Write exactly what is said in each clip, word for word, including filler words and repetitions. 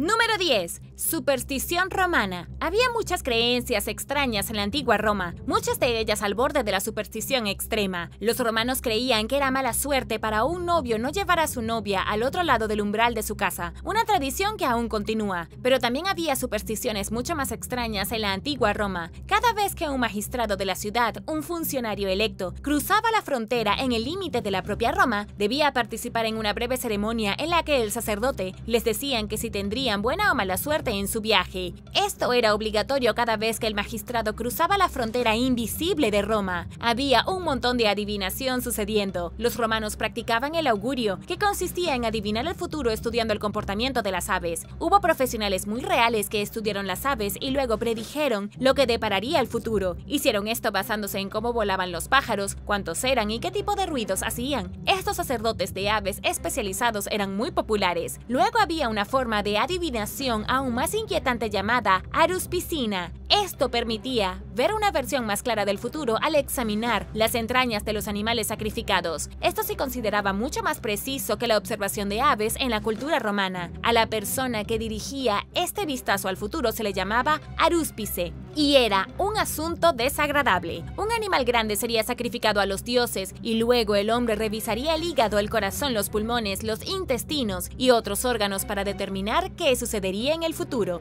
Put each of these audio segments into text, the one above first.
Número diez. Superstición romana. Había muchas creencias extrañas en la antigua Roma, muchas de ellas al borde de la superstición extrema. Los romanos creían que era mala suerte para un novio no llevar a su novia al otro lado del umbral de su casa, una tradición que aún continúa. Pero también había supersticiones mucho más extrañas en la antigua Roma. Cada vez que un magistrado de la ciudad, un funcionario electo, cruzaba la frontera en el límite de la propia Roma, debía participar en una breve ceremonia en la que el sacerdote les decían que si tendrían buena o mala suerte en su viaje. Esto era obligatorio cada vez que el magistrado cruzaba la frontera invisible de Roma. Había un montón de adivinación sucediendo. Los romanos practicaban el augurio, que consistía en adivinar el futuro estudiando el comportamiento de las aves. Hubo profesionales muy reales que estudiaron las aves y luego predijeron lo que depararía el futuro. Hicieron esto basándose en cómo volaban los pájaros, cuántos eran y qué tipo de ruidos hacían. Estos sacerdotes de aves especializados eran muy populares. Luego había una forma de adivinación aún más inquietante llamada aruspicina. Esto permitía ver una versión más clara del futuro al examinar las entrañas de los animales sacrificados. Esto se consideraba mucho más preciso que la observación de aves en la cultura romana. A la persona que dirigía este vistazo al futuro se le llamaba arúspice, y era un asunto desagradable. Un animal grande sería sacrificado a los dioses y luego el hombre revisaría el hígado, el corazón, los pulmones, los intestinos y otros órganos para determinar qué sucedería en el futuro.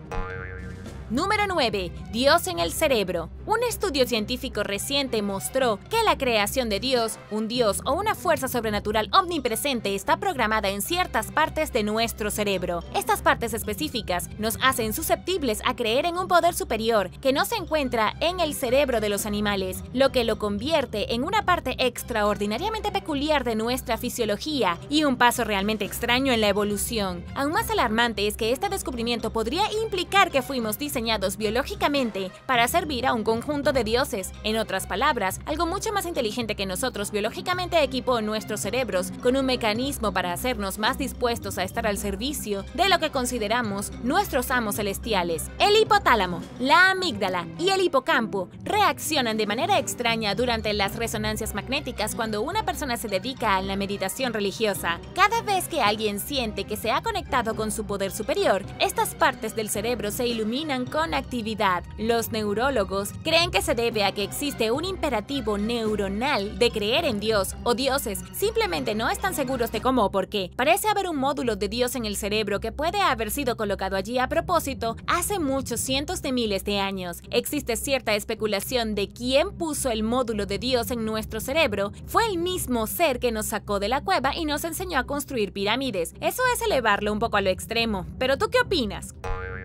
Número nueve. Dios en el cerebro. Un estudio científico reciente mostró que la creación de Dios, un Dios o una fuerza sobrenatural omnipresente está programada en ciertas partes de nuestro cerebro. Estas partes específicas nos hacen susceptibles a creer en un poder superior que no se encuentra en el cerebro de los animales, lo que lo convierte en una parte extraordinariamente peculiar de nuestra fisiología y un paso realmente extraño en la evolución. Aún más alarmante es que este descubrimiento podría implicar que fuimos diseñados biológicamente para servir a un conjunto de dioses. En otras palabras, algo mucho más inteligente que nosotros biológicamente equipó nuestros cerebros con un mecanismo para hacernos más dispuestos a estar al servicio de lo que consideramos nuestros amos celestiales. El hipotálamo, la amígdala y el hipocampo reaccionan de manera extraña durante las resonancias magnéticas cuando una persona se dedica a la meditación religiosa. Cada vez que alguien siente que se ha conectado con su poder superior, estas partes del cerebro se iluminan con actividad. Los neurólogos creen que se debe a que existe un imperativo neuronal de creer en Dios o dioses. Simplemente no están seguros de cómo o por qué. Parece haber un módulo de Dios en el cerebro que puede haber sido colocado allí a propósito hace muchos cientos de miles de años. Existe cierta especulación de quién puso el módulo de Dios en nuestro cerebro. Fue el mismo ser que nos sacó de la cueva y nos enseñó a construir pirámides. Eso es elevarlo un poco a lo extremo. ¿Pero tú qué opinas?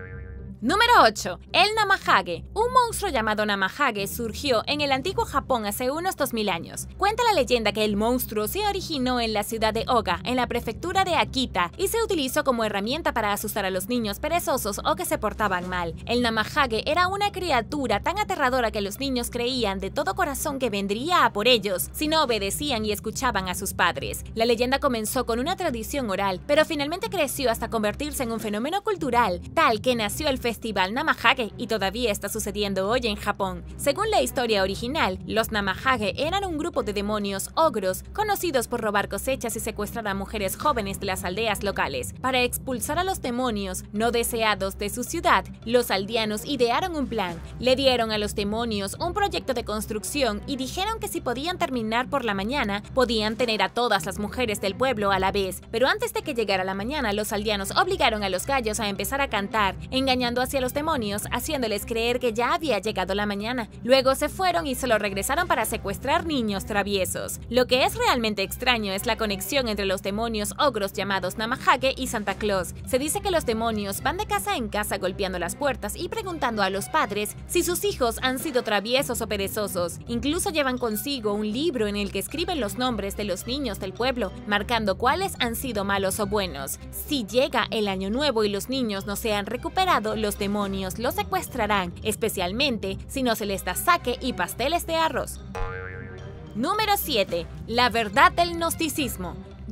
Número ocho. El Namahage. Un monstruo llamado Namahage surgió en el antiguo Japón hace unos dos mil años. Cuenta la leyenda que el monstruo se originó en la ciudad de Oga, en la prefectura de Akita, y se utilizó como herramienta para asustar a los niños perezosos o que se portaban mal. El Namahage era una criatura tan aterradora que los niños creían de todo corazón que vendría a por ellos si no obedecían y escuchaban a sus padres. La leyenda comenzó con una tradición oral, pero finalmente creció hasta convertirse en un fenómeno cultural, tal que nació el Festival Namahage y todavía está sucediendo hoy en Japón. Según la historia original, los Namahage eran un grupo de demonios ogros conocidos por robar cosechas y secuestrar a mujeres jóvenes de las aldeas locales. Para expulsar a los demonios no deseados de su ciudad, los aldeanos idearon un plan. Le dieron a los demonios un proyecto de construcción y dijeron que si podían terminar por la mañana, podían tener a todas las mujeres del pueblo a la vez. Pero antes de que llegara la mañana, los aldeanos obligaron a los gallos a empezar a cantar, engañando hacia los demonios, haciéndoles creer que ya había llegado la mañana. Luego se fueron y solo regresaron para secuestrar niños traviesos. Lo que es realmente extraño es la conexión entre los demonios ogros llamados Namahage y Santa Claus. Se dice que los demonios van de casa en casa golpeando las puertas y preguntando a los padres si sus hijos han sido traviesos o perezosos. Incluso llevan consigo un libro en el que escriben los nombres de los niños del pueblo, marcando cuáles han sido malos o buenos. Si llega el año nuevo y los niños no se han recuperado, los demonios los secuestrarán, especialmente si no se les da saque y pasteles de arroz. Número siete. La verdad del gnosticismo.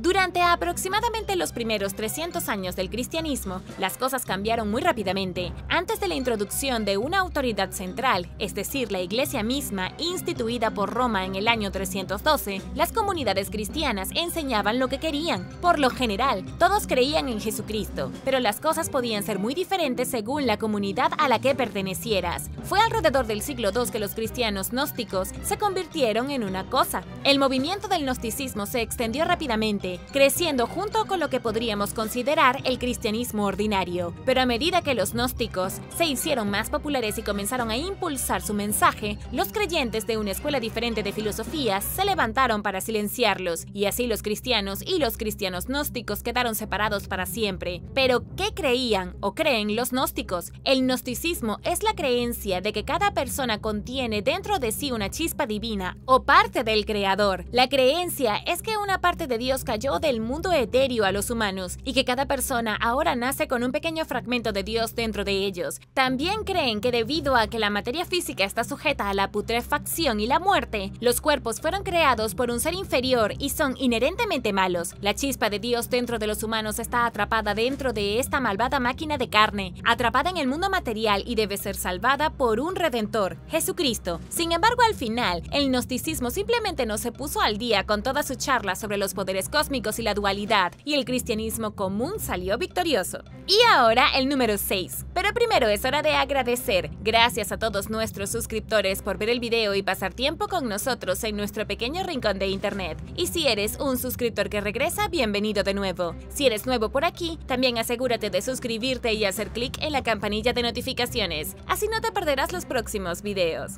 Durante aproximadamente los primeros trescientos años del cristianismo, las cosas cambiaron muy rápidamente. Antes de la introducción de una autoridad central, es decir, la Iglesia misma, instituida por Roma en el año trescientos doce, las comunidades cristianas enseñaban lo que querían. Por lo general, todos creían en Jesucristo, pero las cosas podían ser muy diferentes según la comunidad a la que pertenecieras. Fue alrededor del siglo segundo que los cristianos gnósticos se convirtieron en una cosa. El movimiento del gnosticismo se extendió rápidamente, creciendo junto con lo que podríamos considerar el cristianismo ordinario. Pero a medida que los gnósticos se hicieron más populares y comenzaron a impulsar su mensaje, los creyentes de una escuela diferente de filosofía se levantaron para silenciarlos, y así los cristianos y los cristianos gnósticos quedaron separados para siempre. Pero, ¿qué creían o creen los gnósticos? El gnosticismo es la creencia de que cada persona contiene dentro de sí una chispa divina o parte del Creador. La creencia es que una parte de Dios cayó del mundo etéreo a los humanos y que cada persona ahora nace con un pequeño fragmento de Dios dentro de ellos. También creen que debido a que la materia física está sujeta a la putrefacción y la muerte, los cuerpos fueron creados por un ser inferior y son inherentemente malos. La chispa de Dios dentro de los humanos está atrapada dentro de esta malvada máquina de carne, atrapada en el mundo material y debe ser salvada por un Redentor, Jesucristo. Sin embargo, al final, el gnosticismo simplemente no se puso al día con toda su charla sobre los poderes cósmicos y la dualidad, y el cristianismo común salió victorioso. Y ahora el número seis. Pero primero es hora de agradecer. Gracias a todos nuestros suscriptores por ver el video y pasar tiempo con nosotros en nuestro pequeño rincón de internet. Y si eres un suscriptor que regresa, bienvenido de nuevo. Si eres nuevo por aquí, también asegúrate de suscribirte y hacer clic en la campanilla de notificaciones. Así no te perderás los próximos videos.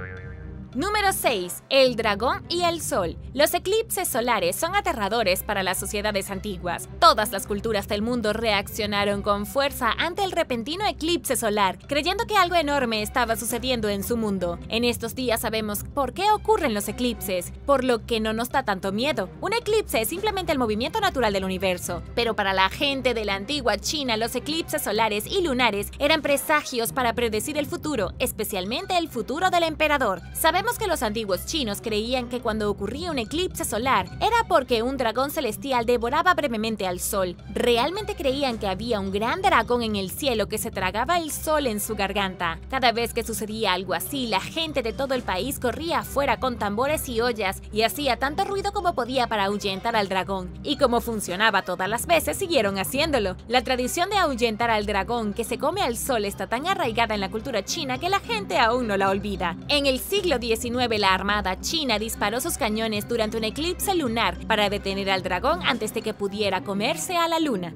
Número seis. El dragón y el sol. Los eclipses solares son aterradores para las sociedades antiguas. Todas las culturas del mundo reaccionaron con fuerza ante el repentino eclipse solar, creyendo que algo enorme estaba sucediendo en su mundo. En estos días sabemos por qué ocurren los eclipses, por lo que no nos da tanto miedo. Un eclipse es simplemente el movimiento natural del universo, pero para la gente de la antigua China, los eclipses solares y lunares eran presagios para predecir el futuro, especialmente el futuro del emperador. Sabemos que los antiguos chinos creían que cuando ocurría un eclipse solar era porque un dragón celestial devoraba brevemente al sol. Realmente creían que había un gran dragón en el cielo que se tragaba el sol en su garganta. Cada vez que sucedía algo así, la gente de todo el país corría afuera con tambores y ollas y hacía tanto ruido como podía para ahuyentar al dragón. Y como funcionaba todas las veces, siguieron haciéndolo. La tradición de ahuyentar al dragón que se come al sol está tan arraigada en la cultura china que la gente aún no la olvida. En el siglo diecinueve, la Armada China disparó sus cañones durante un eclipse lunar para detener al dragón antes de que pudiera comerse a la luna.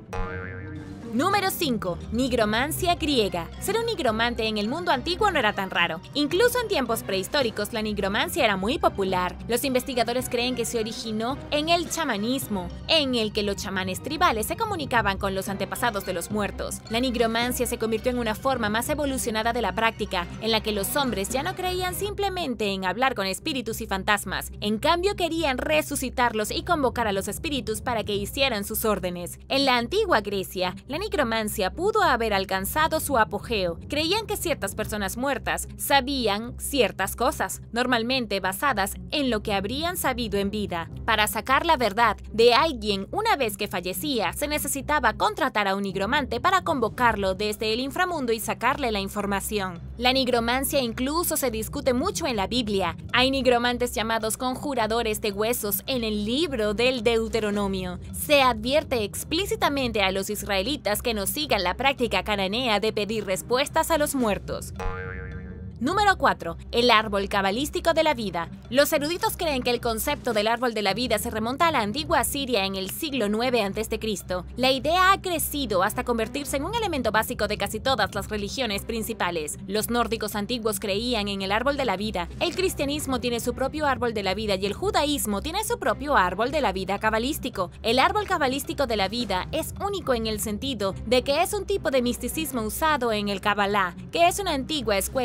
Número cinco. Nigromancia griega. Ser un nigromante en el mundo antiguo no era tan raro. Incluso en tiempos prehistóricos, la nigromancia era muy popular. Los investigadores creen que se originó en el chamanismo, en el que los chamanes tribales se comunicaban con los antepasados de los muertos. La nigromancia se convirtió en una forma más evolucionada de la práctica, en la que los hombres ya no creían simplemente en hablar con espíritus y fantasmas. En cambio, querían resucitarlos y convocar a los espíritus para que hicieran sus órdenes. En la antigua Grecia, la nigromancia pudo haber alcanzado su apogeo. Creían que ciertas personas muertas sabían ciertas cosas, normalmente basadas en lo que habrían sabido en vida. Para sacar la verdad de alguien una vez que fallecía, se necesitaba contratar a un nigromante para convocarlo desde el inframundo y sacarle la información. La nigromancia incluso se discute mucho en la Biblia. Hay nigromantes llamados conjuradores de huesos en el libro del Deuteronomio. Se advierte explícitamente a los israelitas que no sigan la práctica cananea de pedir respuestas a los muertos. Número cuatro. El árbol cabalístico de la vida. Los eruditos creen que el concepto del árbol de la vida se remonta a la antigua Siria en el siglo nueve antes de Cristo. La idea ha crecido hasta convertirse en un elemento básico de casi todas las religiones principales. Los nórdicos antiguos creían en el árbol de la vida, el cristianismo tiene su propio árbol de la vida y el judaísmo tiene su propio árbol de la vida cabalístico. El árbol cabalístico de la vida es único en el sentido de que es un tipo de misticismo usado en el Kabbalah, que es una antigua escuela esotérica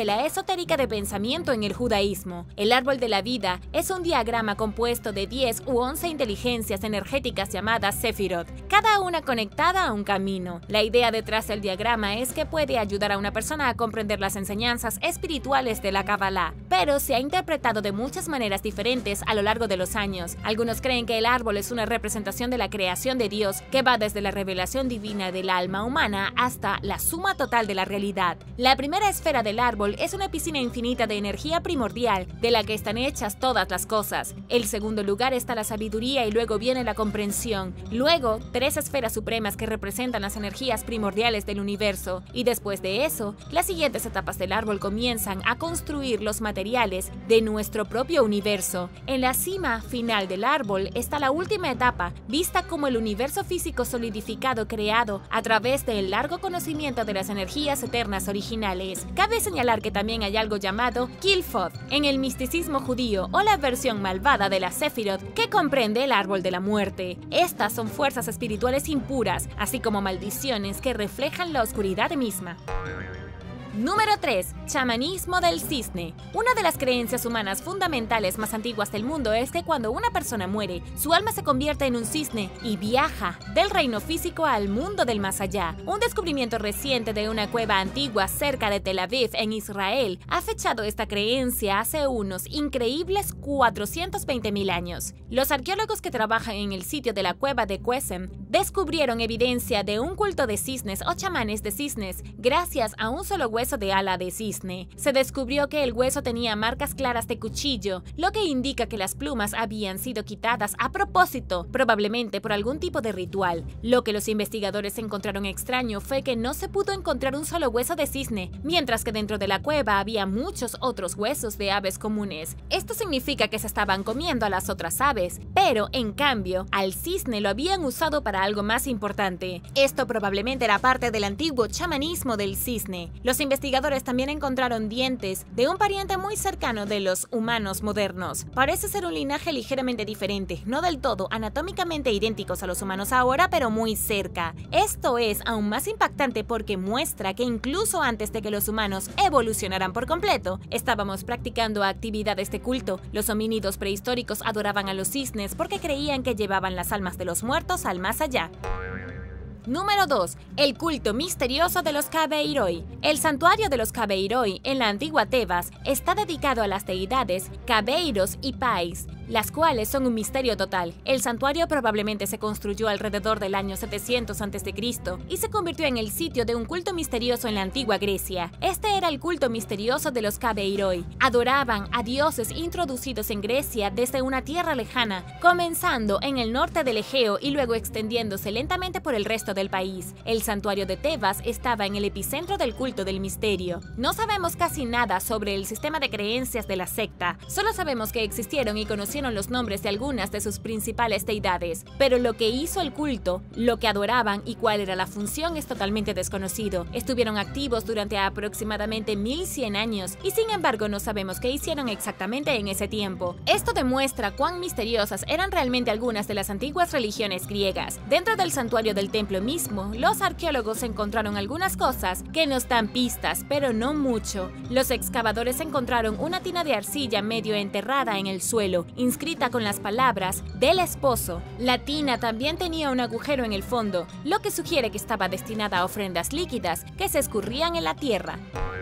esotérica de pensamiento en el judaísmo. El árbol de la vida es un diagrama compuesto de diez u once inteligencias energéticas llamadas Sefirot, cada una conectada a un camino. La idea detrás del diagrama es que puede ayudar a una persona a comprender las enseñanzas espirituales de la Kabbalah, pero se ha interpretado de muchas maneras diferentes a lo largo de los años. Algunos creen que el árbol es una representación de la creación de Dios, que va desde la revelación divina del alma humana hasta la suma total de la realidad. La primera esfera del árbol es una piscina infinita de energía primordial, de la que están hechas todas las cosas. El segundo lugar está la sabiduría y luego viene la comprensión. Luego, tres esferas supremas que representan las energías primordiales del universo. Y después de eso, las siguientes etapas del árbol comienzan a construir los materiales de nuestro propio universo. En la cima final del árbol está la última etapa, vista como el universo físico solidificado creado a través del largo conocimiento de las energías eternas originales. Cabe señalar que también hay algo llamado Kilfod en el misticismo judío, o la versión malvada de la Sefirot, que comprende el árbol de la muerte. Estas son fuerzas espirituales impuras, así como maldiciones que reflejan la oscuridad misma. Número tres. Chamanismo del cisne. Una de las creencias humanas fundamentales más antiguas del mundo es que cuando una persona muere, su alma se convierte en un cisne y viaja del reino físico al mundo del más allá. Un descubrimiento reciente de una cueva antigua cerca de Tel Aviv, en Israel, ha fechado esta creencia hace unos increíbles cuatrocientos veinte mil años. Los arqueólogos que trabajan en el sitio de la cueva de Quesem descubrieron evidencia de un culto de cisnes o chamanes de cisnes gracias a un solo hueso de ala de cisne. Se descubrió que el hueso tenía marcas claras de cuchillo, lo que indica que las plumas habían sido quitadas a propósito, probablemente por algún tipo de ritual. Lo que los investigadores encontraron extraño fue que no se pudo encontrar un solo hueso de cisne, mientras que dentro de la cueva había muchos otros huesos de aves comunes. Esto significa que se estaban comiendo a las otras aves, pero en cambio, al cisne lo habían usado para algo más importante. Esto probablemente era parte del antiguo chamanismo del cisne. Los investigadores también encontraron dientes de un pariente muy cercano de los humanos modernos. Parece ser un linaje ligeramente diferente, no del todo anatómicamente idénticos a los humanos ahora, pero muy cerca. Esto es aún más impactante porque muestra que incluso antes de que los humanos evolucionaran por completo, estábamos practicando actividades de culto. Los homínidos prehistóricos adoraban a los cisnes porque creían que llevaban las almas de los muertos al más allá. Número dos. El culto misterioso de los Kabeiroi. El santuario de los Kabeiroi en la antigua Tebas está dedicado a las deidades Kabeiros y Pais, las cuales son un misterio total. El santuario probablemente se construyó alrededor del año setecientos antes de Cristo y se convirtió en el sitio de un culto misterioso en la antigua Grecia. Este era el culto misterioso de los Kabeiroi. Adoraban a dioses introducidos en Grecia desde una tierra lejana, comenzando en el norte del Egeo y luego extendiéndose lentamente por el resto del país. El santuario de Tebas estaba en el epicentro del culto del misterio. No sabemos casi nada sobre el sistema de creencias de la secta, solo sabemos que existieron y conocieron los nombres de algunas de sus principales deidades, pero lo que hizo el culto, lo que adoraban y cuál era la función es totalmente desconocido. Estuvieron activos durante aproximadamente mil cien años y sin embargo no sabemos qué hicieron exactamente en ese tiempo. Esto demuestra cuán misteriosas eran realmente algunas de las antiguas religiones griegas. Dentro del santuario del templo mismo, los arqueólogos encontraron algunas cosas que nos dan pistas, pero no mucho. Los excavadores encontraron una tina de arcilla medio enterrada en el suelo, inscrita con las palabras del esposo. La tina también tenía un agujero en el fondo, lo que sugiere que estaba destinada a ofrendas líquidas que se escurrían en la tierra.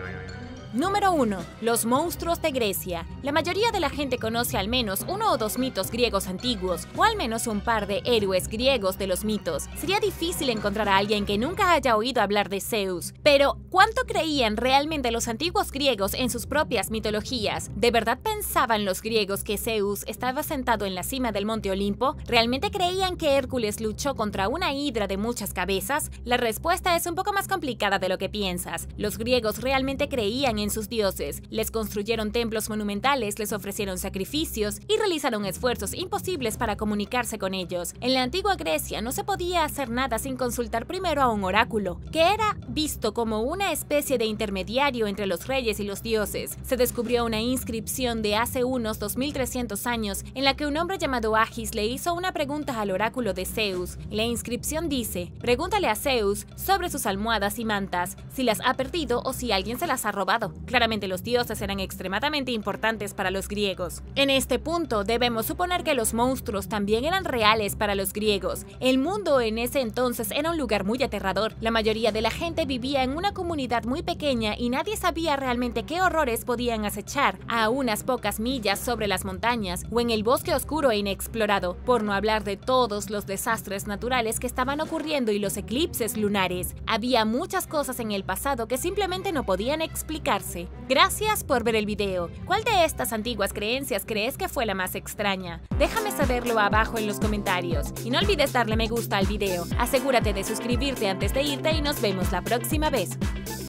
Número uno. Los monstruos de Grecia. La mayoría de la gente conoce al menos uno o dos mitos griegos antiguos, o al menos un par de héroes griegos de los mitos. Sería difícil encontrar a alguien que nunca haya oído hablar de Zeus. Pero, ¿cuánto creían realmente los antiguos griegos en sus propias mitologías? ¿De verdad pensaban los griegos que Zeus estaba sentado en la cima del monte Olimpo? ¿Realmente creían que Hércules luchó contra una hidra de muchas cabezas? La respuesta es un poco más complicada de lo que piensas. Los griegos realmente creían en sus dioses, les construyeron templos monumentales, les ofrecieron sacrificios y realizaron esfuerzos imposibles para comunicarse con ellos. En la antigua Grecia no se podía hacer nada sin consultar primero a un oráculo, que era visto como una especie de intermediario entre los reyes y los dioses. Se descubrió una inscripción de hace unos dos mil trescientos años en la que un hombre llamado Agis le hizo una pregunta al oráculo de Zeus. La inscripción dice: pregúntale a Zeus sobre sus almohadas y mantas, si las ha perdido o si alguien se las ha robado. pasado. Claramente los dioses eran extremadamente importantes para los griegos. En este punto debemos suponer que los monstruos también eran reales para los griegos. El mundo en ese entonces era un lugar muy aterrador. La mayoría de la gente vivía en una comunidad muy pequeña y nadie sabía realmente qué horrores podían acechar a unas pocas millas sobre las montañas o en el bosque oscuro e inexplorado, por no hablar de todos los desastres naturales que estaban ocurriendo y los eclipses lunares. Había muchas cosas en el pasado que simplemente no podían explicarse. Gracias por ver el video. ¿Cuál de estas antiguas creencias crees que fue la más extraña? Déjame saberlo abajo en los comentarios. Y no olvides darle me gusta al video. Asegúrate de suscribirte antes de irte y nos vemos la próxima vez.